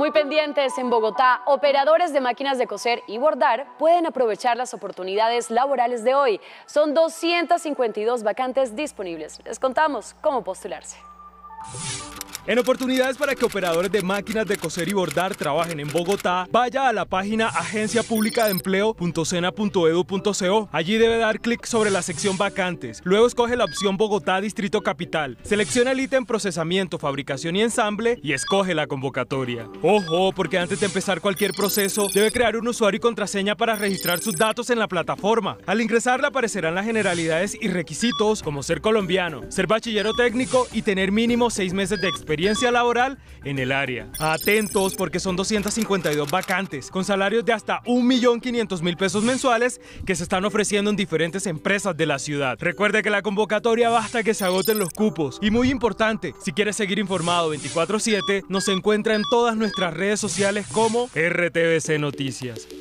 Muy pendientes, en Bogotá, operadores de máquinas de coser y bordar pueden aprovechar las oportunidades laborales de hoy. Son 252 vacantes disponibles. Les contamos cómo postularse. En oportunidades para que operadores de máquinas de coser y bordar trabajen en Bogotá, vaya a la página agenciapublicadeempleo.sena.edu.co. Allí debe dar clic sobre la sección vacantes. Luego escoge la opción Bogotá Distrito Capital. Selecciona el ítem procesamiento, fabricación y ensamble y escoge la convocatoria. Ojo, porque antes de empezar cualquier proceso, debe crear un usuario y contraseña para registrar sus datos en la plataforma. Al ingresar le aparecerán las generalidades y requisitos como ser colombiano, ser bachillero técnico y tener mínimo 6 meses de experiencia laboral en el área. Atentos porque son 252 vacantes con salarios de hasta 1.500.000 pesos mensuales que se están ofreciendo en diferentes empresas de la ciudad. Recuerde que la convocatoria va hasta que se agoten los cupos. Y muy importante, si quieres seguir informado 24/7, nos encuentra en todas nuestras redes sociales como RTVC Noticias.